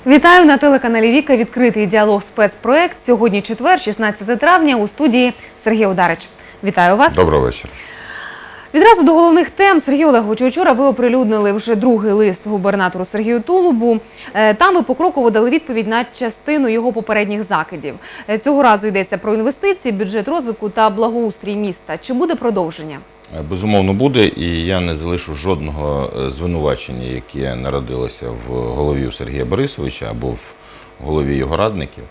Вітаю на телеканалі Віка. Відкритий діалог спецпроект. Сьогодні четвер, 16 травня, у студії Сергій Ударич. Вітаю вас. Доброго вечора. Відразу до головних тем. Сергій Олеговичу, вчора ви оприлюднили вже другий лист губернатору Сергію Тулубу. Там ви покроково дали відповідь на частину його попередніх закидів. Цього разу йдеться про інвестиції, бюджет розвитку та благоустрій міста. Чи буде продовження? Безумовно буде, і я не залишу жодного звинувачення, яке народилося в голові Сергія Борисовича або в голові його радників.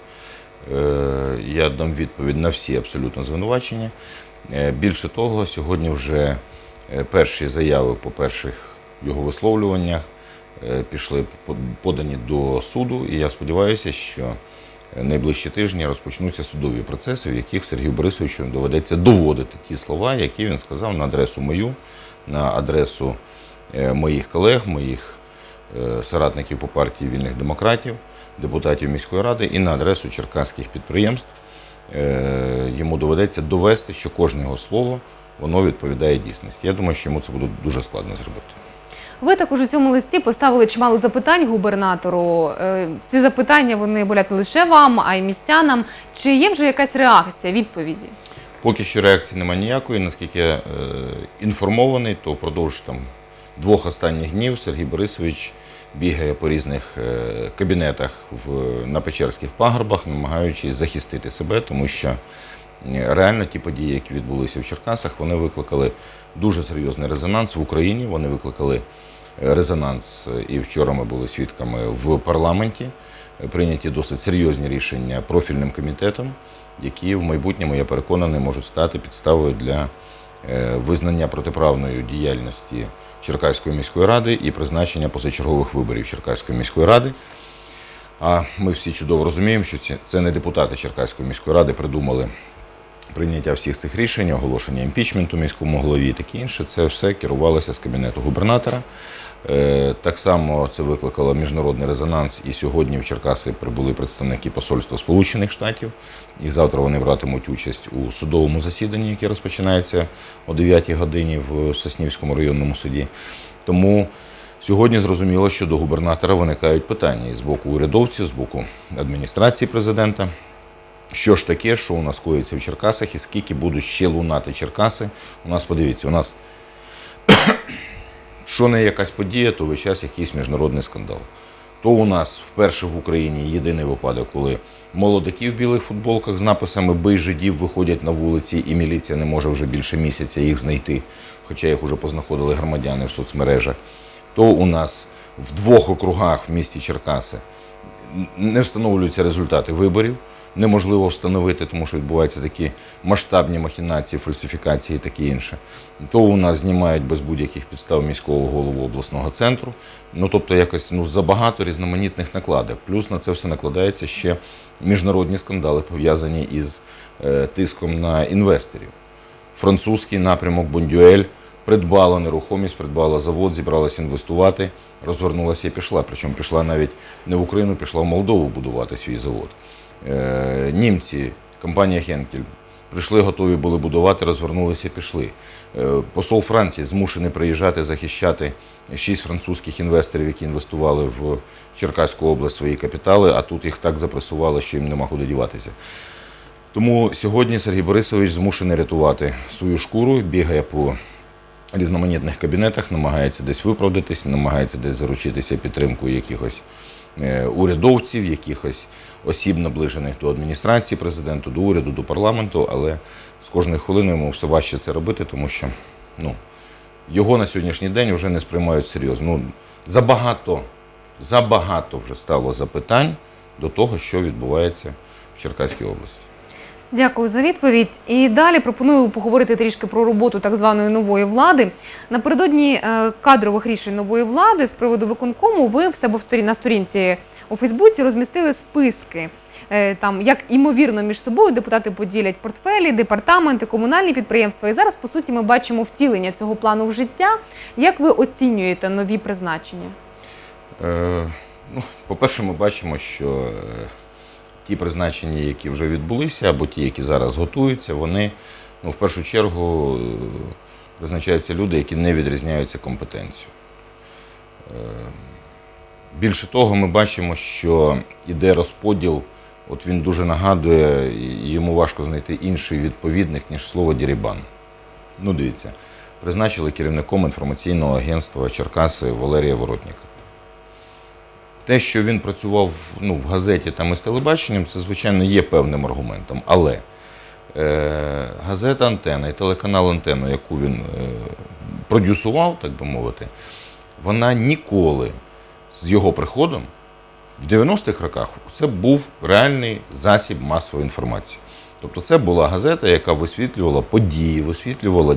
Я дам відповідь на всі абсолютно звинувачення. Більше того, сьогодні вже перші заяви по перших його висловлюваннях пішли подані до суду, і я сподіваюся, що найближчі тижні розпочнуться судові процеси, в яких Сергію Борисовичу доведеться доводити ті слова, які він сказав на адресу мою, на адресу моїх колег, моїх соратників по партії Вільних демократів, депутатів міської ради і на адресу черкаських підприємств. Йому доведеться довести, що кожне його слово, воно відповідає дійсності. Я думаю, що йому це буде дуже складно зробити. Ви також у цьому листі поставили чимало запитань губернатору. Ці запитання, вони болять не лише вам, а й містянам. Чи є вже якась реакція, відповіді? Поки що реакції немає ніякої. Наскільки я інформований, то впродовж двох останніх днів Сергій Борисович бігає по різних кабінетах на Печерських пагорбах, намагаючись захистити себе, тому що реально ті події, які відбулися в Черкасах, вони викликали дуже серйозний резонанс в Україні, вони викликали резонанс, і вчора ми були свідками в парламенті, прийняті досить серйозні рішення профільним комітетом, які в майбутньому, я переконаний, можуть стати підставою для визнання протиправної діяльності Черкаської міської ради і призначення позачергових виборів Черкаської міської ради. А ми всі чудово розуміємо, що це не депутати Черкаської міської ради придумали прийняття всіх цих рішень, оголошення імпічменту міському голові і таке інше. Це все керувалося з кабінету губернатора. Так само це викликало міжнародний резонанс, і сьогодні в Черкаси прибули представники посольства Сполучених Штатів, і завтра вони братимуть участь у судовому засіданні, яке розпочинається о 9 годині в Соснівському районному суді. Тому сьогодні зрозуміло, що до губернатора виникають питання і з боку урядовців, з боку адміністрації президента. Що ж таке, що у нас коїться в Черкасах і скільки будуть ще лунати Черкаси. У нас, подивіться, у нас що не якась подія, то весь час якийсь міжнародний скандал. То у нас вперше в Україні єдиний випадок, коли молодики в білих футболках з написами «Бий жидів» виходять на вулиці, і міліція не може вже більше місяця їх знайти, хоча їх вже познаходили громадяни в соцмережах. То у нас в двох округах в місті Черкаси не встановлюються результати виборів. Неможливо встановити, тому що відбуваються такі масштабні махінації, фальсифікації і таке інше. То у нас знімають без будь-яких підстав міського голову обласного центру. Тобто якось забагато різноманітних накладок. Плюс на це все накладається ще міжнародні скандали, пов'язані із тиском на інвесторів. Французький напрямок Бондюель придбала нерухомість, придбала завод, зібралася інвестувати, розвернулася і пішла. Причому пішла навіть не в Україну, пішла в Молдову будувати свій завод. Німці, компанія Хенкель, прийшли, готові були будувати, розвернулися і пішли. Посол Франції змушений приїжджати, захищати 6 французьких інвесторів, які інвестували в Черкаську область свої капітали, а тут їх так запресували, що їм нема куди діватися. Тому сьогодні Сергій Борисович змушений рятувати свою шкуру, бігає по різноманітних кабінетах, намагається десь виправдатись, намагається десь заручитися підтримкою якихось урядовців, якихось осіб, наближених до адміністрації президента, до уряду, до парламенту, але з кожною хвилиною йому все важче це робити, тому що його на сьогоднішній день вже не сприймають серйозно. Забагато вже стало запитань до того, що відбувається в Черкаській області. Дякую за відповідь. І далі пропоную поговорити трішки про роботу так званої нової влади. Напередодні кадрових рішень нової влади з приводу виконкому ви в себе на сторінці у Фейсбуці розмістили списки. Там, як імовірно між собою депутати поділять портфелі, департаменти, комунальні підприємства. І зараз, по суті, ми бачимо втілення цього плану в життя. Як ви оцінюєте нові призначення? По-перше, ми бачимо, що ті призначення, які вже відбулися, або ті, які зараз готуються, вони, в першу чергу, призначаються люди, які не відрізняються компетенцією. Більше того, ми бачимо, що іде розподіл, от він дуже нагадує, і йому важко знайти інший відповідник, ніж слово «дерибан». Ну, дивіться, призначили керівником інформаційного агентства Черкаси Валерія Воротніка. Те, що він працював в газеті там і з телебаченням, це, звичайно, є певним аргументом. Але газета «Антена» і телеканал «Антенну», яку він продюсував, так би мовити, вона ніколи з його приходом в 90-х роках це був реальний засіб масової інформації. Тобто це була газета, яка висвітлювала події, висвітлювала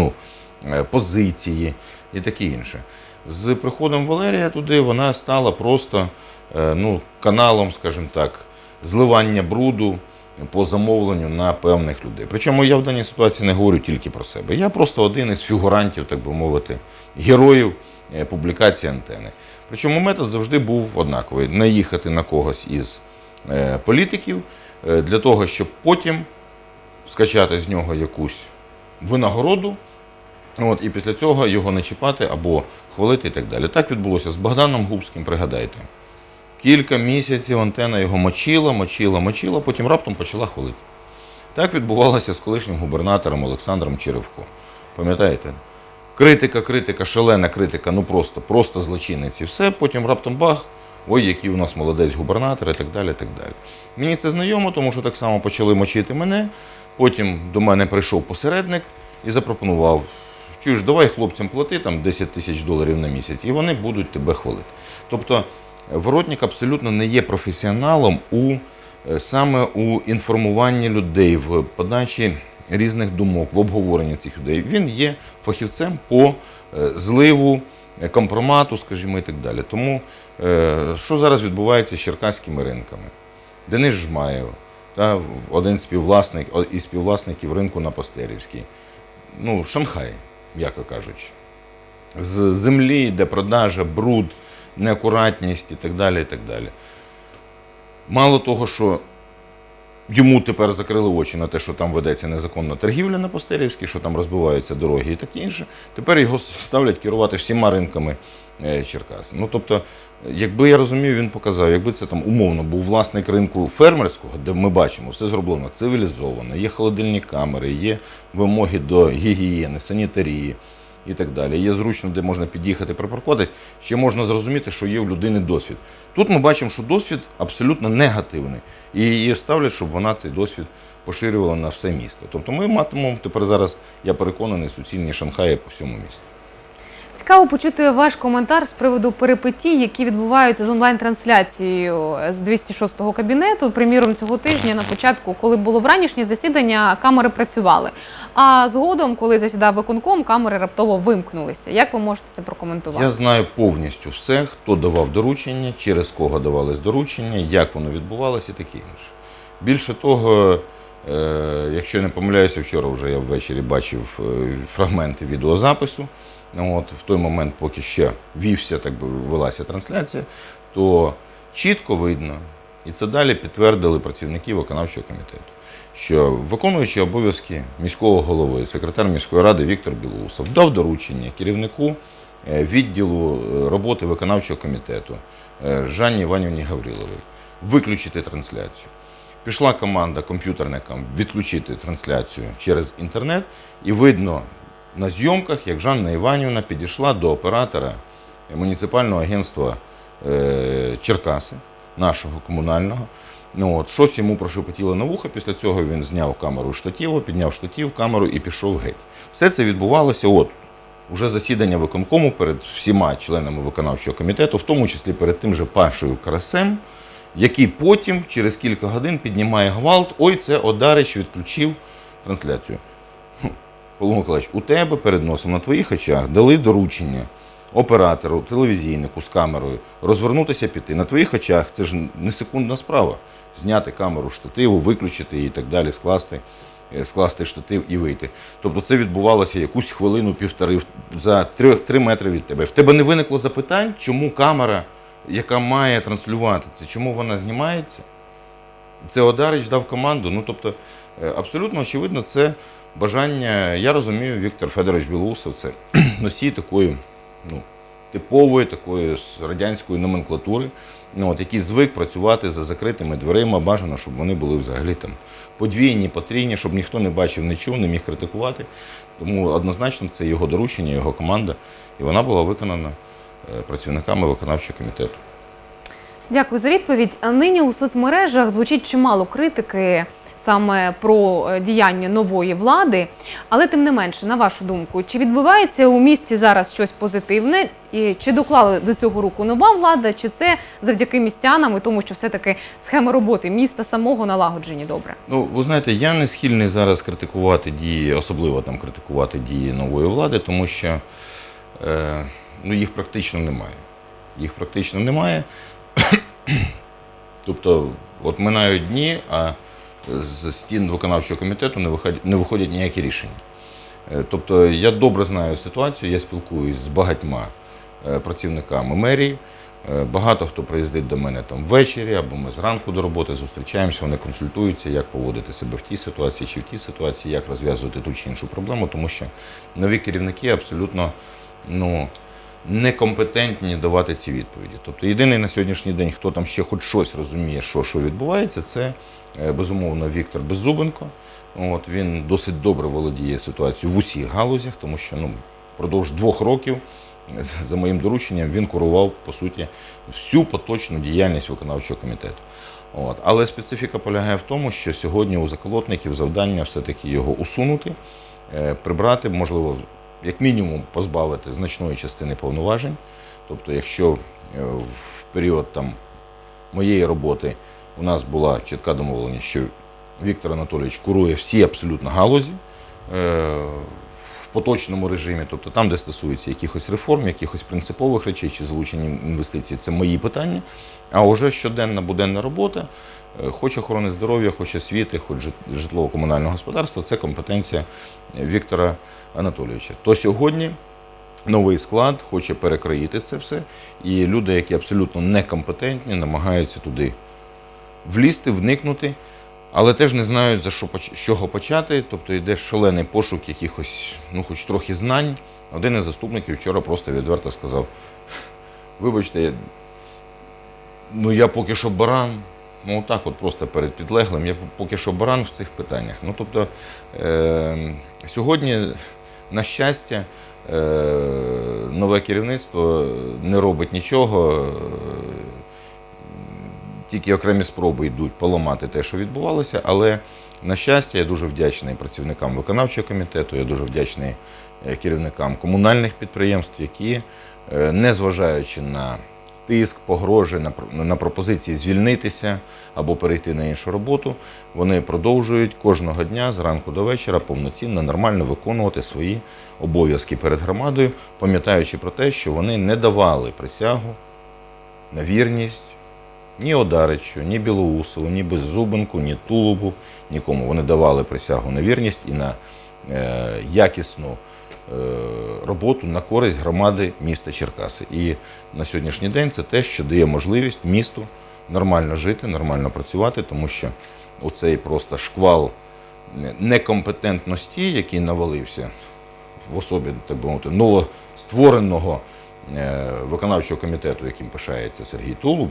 позиції і таке інше. З приходом Валерія туди вона стала просто каналом, скажімо так, зливання бруду по замовленню на певних людей. Причому я в даній ситуації не говорю тільки про себе. Я просто один із фігурантів, так би мовити, героїв публікації «Антени». Причому метод завжди був однаковий – наїхати на когось із політиків для того, щоб потім скачати з нього якусь винагороду, і після цього його не чіпати або хвалити і так далі. Так відбулося з Богданом Губським, пригадайте. Кілька місяців «Антена» його мочила, потім раптом почала хвалити. Так відбувалося з колишнім губернатором Олександром Черевко. Пам'ятаєте? Критика, шалена критика, просто злочинець і все, потім раптом бах, ой, який у нас молодець губернатор і так далі, і так далі. Мені це знайомо, тому що так само почали мочити мене, потім до мене прийшов посередник і запропонував, чуєш, давай хлопцям плати там $10 тисяч на місяць, і вони будуть тебе хвалити. Тобто Воротнік абсолютно не є професіоналом саме у інформуванні людей, в подачі різних думок, в обговоренні цих людей. Він є фахівцем по зливу, компромату, скажімо, і так далі. Тому, що зараз відбувається з черкаськими ринками? Денис Жмаєв, один із співвласників ринку на Пастерівській. Шанхай, м'яко кажучи. З землі йде продажа, бруд, неакуратність і так далі, і так далі. Мало того, що йому тепер закрили очі на те, що там ведеться незаконна торгівля на Пастерівській, що там розбиваються дороги і таке інше, тепер його ставлять керувати всіма ринками Черкас. Тобто, якби, я розумію, він показав, якби це там умовно був власник ринку фермерського, де ми бачимо, все зроблено цивілізовано, є холодильні камери, є вимоги до гігієни, санітарії і так далі. Є зручно, де можна під'їхати, припаркуватись, ще можна зрозуміти, що є в людини досвід. Тут ми бачимо, що досвід абсолютно негативний. І її ставлять, щоб вона цей досвід поширювала на все місто. Тобто ми матимемо тепер зараз, я переконаний, суцільні Шанхаї по всьому місту. Цікаво почути ваш коментар з приводу перипетій, які відбуваються з онлайн-трансляцією з 206-го кабінету. Приміром, цього тижня на початку, коли було вранішнє засідання, камери працювали. А згодом, коли засідав виконком, камери раптово вимкнулися. Як ви можете це прокоментувати? Я знаю повністю все, хто давав доручення, через кого давались доручення, як воно відбувалося і таке інше. Більше того, якщо я не помиляюся, вчора вже я ввечері бачив фрагменти відеозапису. В той момент, поки ще велася трансляція, то чітко видно, і це далі підтвердили працівники виконавчого комітету, що виконуючий обов'язки міського голови, секретар міської ради Віктор Білоусов дав доручення керівнику відділу роботи виконавчого комітету Жанні Іванівні Гавриловій виключити трансляцію. Пішла команда комп'ютерникам відключити трансляцію через інтернет, і видно на зйомках, як Жанна Іванівна підійшла до оператора муніципального агентства Черкаси, нашого комунального. Щось йому прошепотіло на вухо, після цього він зняв камеру штативу, підняв штатив, камеру і пішов геть. Все це відбувалося уже засідання виконкому перед всіма членами виконавчого комітету, в тому числі перед тим же Пашою Карасем, який потім, через кілька годин, піднімає гвалт, ой, це Одарич відключив трансляцію. Павло Миколаївич, у тебе перед носом, на твоїх очах дали доручення оператору, телевізійнику з камерою розвернутися, піти. На твоїх очах це ж не секундна справа. Зняти камеру штативу, виключити її і так далі, скласти штатив і вийти. Тобто це відбувалося якусь хвилину-півтори за 3 метри від тебе. В тебе не виникло запитань, чому камера, яка має транслювати це, чому вона знімається? Це Одарич дав команду. Тобто абсолютно очевидно, це бажання, я розумію, Віктор Федорович Білоусов – це носій такої типової такої радянської номенклатури, який звик працювати за закритими дверима, бажано, щоб вони були взагалі там подвійні, потрійні, щоб ніхто не бачив, не чув, не міг критикувати. Тому однозначно це його доручення, його команда, і вона була виконана працівниками виконавчого комітету. Дякую за відповідь. А нині у соцмережах звучить чимало критики саме про діяння нової влади. Але тим не менше, на вашу думку, чи відбувається у місті зараз щось позитивне? І чи доклала до цього руку нова влада, чи це завдяки містянам і тому, що все-таки схеми роботи міста самого налагоджені добре? Ну, ви знаєте, я не схильний зараз критикувати дії, особливо там критикувати дії нової влади, тому що їх практично немає. Їх практично немає. Тобто, от минають дні, а з стін виконавчого комітету не виходять ніякі рішення. Тобто, я добре знаю ситуацію, я спілкуюсь з багатьма працівниками мерії. Багато хто приїздить до мене там ввечері, або ми зранку до роботи зустрічаємося, вони консультуються, як поводити себе в тій ситуації чи в тій ситуації, як розв'язувати ту чи іншу проблему, тому що нові керівники абсолютно некомпетентні давати ці відповіді. Тобто єдиний на сьогоднішній день, хто там ще хоч щось розуміє, що відбувається, це, безумовно, Віктор Беззубенко. Він досить добре володіє ситуацією в усіх галузях, тому що впродовж 2 років, за моїм дорученням, він курував, по суті, всю поточну діяльність виконавчого комітету. Але специфіка полягає в тому, що сьогодні у заколотників завдання все-таки його усунути, прибрати, можливо, як мінімум позбавити значної частини повноважень. Тобто, якщо в період моєї роботи у нас була чітка домовленість, що Віктор Анатолійович курує всі абсолютно галузі в поточному режимі, тобто там, де стосується якихось реформ, якихось принципових речей чи залучення інвестицій, це мої питання. А вже щоденна буденна робота, хоч охорони здоров'я, хоч освіти, хоч житлово-комунального господарства, це компетенція Віктора Анатолійовича. То сьогодні новий склад хоче перекроїти це все, і люди, які абсолютно некомпетентні, намагаються туди влізти, вникнути, але теж не знають, з чого почати, тобто йде шалений пошук якихось, хоч трохи знань. Один із заступників вчора просто відверто сказав: вибачте, я поки що баран, так от просто перед підлеглим, я поки що баран в цих питаннях. Тобто, сьогодні, на щастя, нове керівництво не робить нічого, тільки окремі спроби йдуть поламати те, що відбувалося, але, на щастя, я дуже вдячний працівникам виконавчого комітету, я дуже вдячний керівникам комунальних підприємств, які, незважаючи на тиск, погрози, на пропозиції звільнитися або перейти на іншу роботу, вони продовжують кожного дня зранку до вечора повноцінно, нормально виконувати свої обов'язки перед громадою, пам'ятаючи про те, що вони не давали присягу на вірність ні Одаричу, ні Білоусову, ні Беззубенку, ні Тулубу, нікому. Вони давали присягу на вірність і на якісну роботу на користь громади міста Черкаси. І на сьогоднішній день це те, що дає можливість місту нормально жити, нормально працювати, тому що оцей просто шквал некомпетентності, який навалився в особі, так би мовити, новоствореного виконавчого комітету, яким пишається Сергій Тулуб,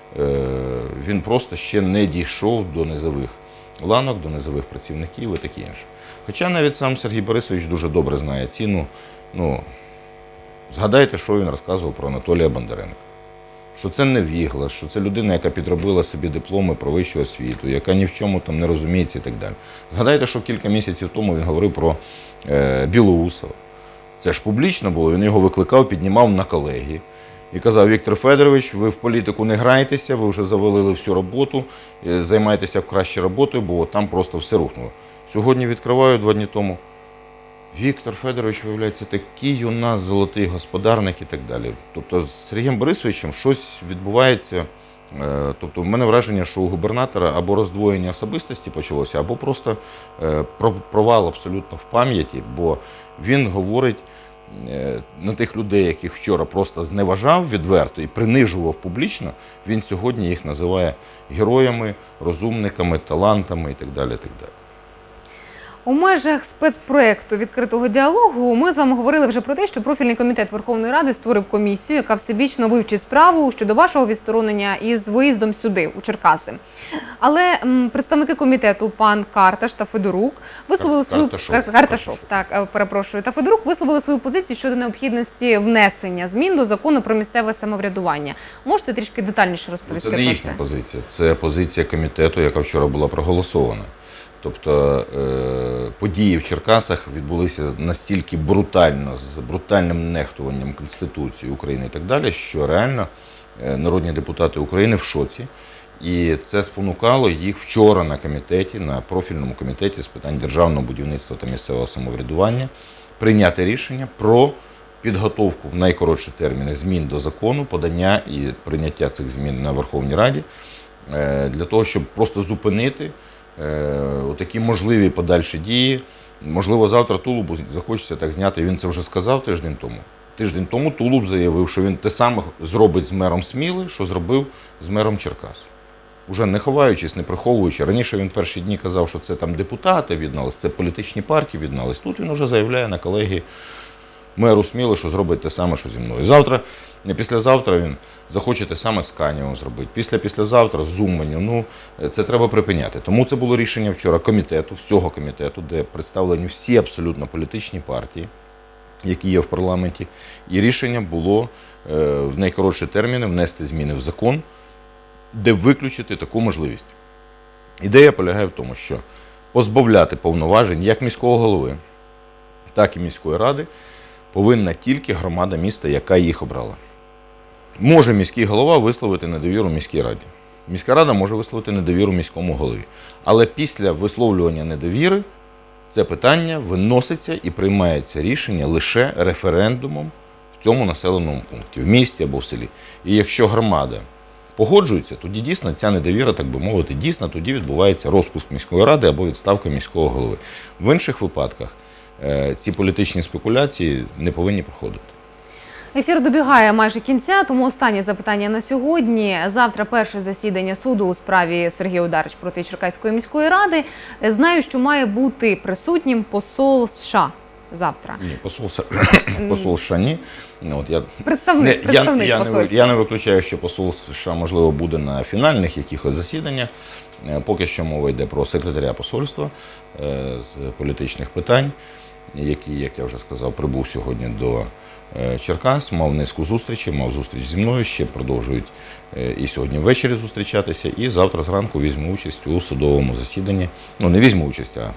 він просто ще не дійшов до низових ланок, до низових працівників і таке інше. Хоча навіть сам Сергій Борисович дуже добре знає ціну. Згадайте, що він розказував про Анатолія Бондаренка. Що це невіглас, що це людина, яка підробила собі дипломи про вищу освіту, яка ні в чому там не розуміється і так далі. Згадайте, що кілька місяців тому він говорив про Білоусова. Це ж публічно було, він його викликав, піднімав на колегії. І казав: Віктор Федорович, ви в політику не грайтеся, ви вже завалили всю роботу, займайтеся краще роботою, бо там просто все рухнуло. Сьогодні відкриваю 2 дні тому. Віктор Федорович, виявляється, такий у нас золотий господарник і так далі. Тобто з Сергієм Борисовичем щось відбувається. Тобто в мене враження, що у губернатора або роздвоєння особистості почалося, або просто провал абсолютно в пам'яті, бо він говорить на тих людей, яких вчора просто зневажав відверто і принижував публічно, він сьогодні їх називає героями, розумниками, талантами і так далі. І так далі. У межах спецпроекту відкритого діалогу ми з вами говорили вже про те, що профільний комітет Верховної Ради створив комісію, яка всебічно вивчить справу щодо вашого відсторонення із виїздом сюди, у Черкаси. Але представники комітету, пан Карташ та Федорук, висловили Федорук висловили свою позицію щодо необхідності внесення змін до закону про місцеве самоврядування. Можете трішки детальніше розповісти про це? Це не їхня позиція, це позиція комітету, яка вчора була проголосована. Тобто події в Черкасах відбулися настільки брутально, з брутальним нехтуванням Конституції України і так далі, що реально народні депутати України в шоці. І це спонукало їх вчора на комітеті, на профільному комітеті з питань державного будівництва та місцевого самоврядування прийняти рішення про підготовку в найкоротші терміни змін до закону, подання і прийняття цих змін на Верховній Раді, для того, щоб просто зупинити такі можливі подальші дії. Можливо, завтра Тулубу захочеться так зняти, він це вже сказав тиждень тому. Тиждень тому Тулуб заявив, що він те саме зробить з мером Сміли, що зробив з мером Черкас. Уже не ховаючись, не приховуючи. Раніше він перші дні казав, що це там депутати віднались, це політичні партії віднались. Тут він вже заявляє на колегії меру Сміли, що зробить те саме, що зі мною. Завтра, не післязавтра він захоче те саме з Канєвим зробити. Післязавтра з Уманью. Ну, це треба припиняти. Тому це було рішення вчора комітету, всього комітету, де представлені всі абсолютно політичні партії, які є в парламенті. І рішення було в найкоротші терміни внести зміни в закон, де виключити таку можливість. Ідея полягає в тому, що позбавляти повноважень як міського голови, так і міської ради повинна тільки громада міста, яка їх обрала. Може міський голова висловити недовіру міській раді. Міська рада може висловити недовіру міському голові. Але після висловлювання недовіри це питання виноситься і приймається рішення лише референдумом в цьому населеному пункті, в місті або в селі. І якщо громада погоджується, тоді дійсно ця недовіра, так би мовити, дійсно тоді відбувається розпуск міської ради або відставка міського голови. В інших випадках ці політичні спекуляції не повинні проходити. Ефір добігає майже кінця, тому останнє запитання на сьогодні. Завтра перше засідання суду у справі Сергія Одарич проти Черкаської міської ради. Знаю, що має бути присутнім посол США завтра. Ні, посол США ні. Представник посольства. Я не виключаю, що посол США, можливо, буде на фінальних якихось засіданнях. Поки що мова йде про секретаря посольства з політичних питань, який, як я вже сказав, прибув сьогодні до Черкас, мав низку зустрічей, мав зустріч зі мною, ще продовжують і сьогодні ввечері зустрічатися, і завтра зранку візьму участь у судовому засіданні. Ну, не візьму участь, а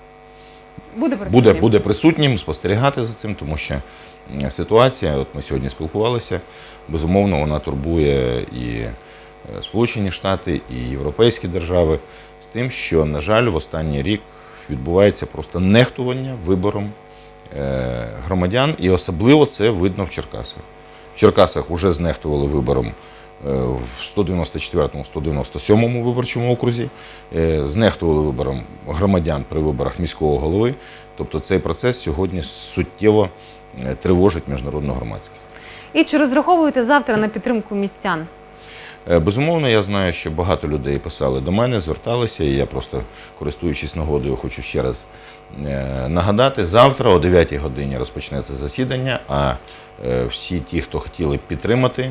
буде присутнім, спостерігати за цим, тому що ситуація, от ми сьогодні спілкувалися, безумовно, вона турбує і Сполучені Штати, і європейські держави з тим, що, на жаль, в останній рік відбувається просто нехтування вибором громадян, і особливо це видно в Черкасах. В Черкасах вже знехтували вибором в 194-му, 197-му виборчому окрузі, знехтували вибором громадян при виборах міського голови. Тобто цей процес сьогодні суттєво тривожить міжнародну громадськість. І чи розраховуєте завтра на підтримку містян? Безумовно, я знаю, що багато людей писали до мене, зверталися, і я просто, користуючись нагодою, хочу ще раз нагадати. Завтра о 9-й годині розпочнеться засідання, а всі ті, хто хотіли підтримати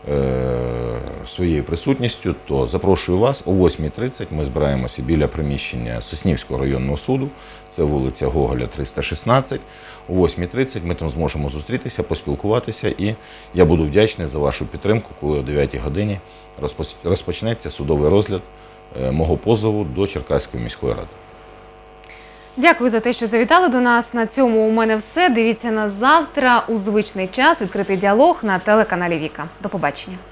своєю присутністю, то запрошую вас о 8:30. Ми збираємося біля приміщення Соснівського районного суду, це вулиця Гоголя, 316. О 8:30 ми там зможемо зустрітися, поспілкуватися, і я буду вдячний за вашу підтримку, коли о 9-й годині розпочнеться судовий розгляд мого позову до Черкаської міської ради. Дякую за те, що завітали до нас. На цьому у мене все. Дивіться нас завтра у звичний час. Відкритий діалог на телеканалі Віка. До побачення.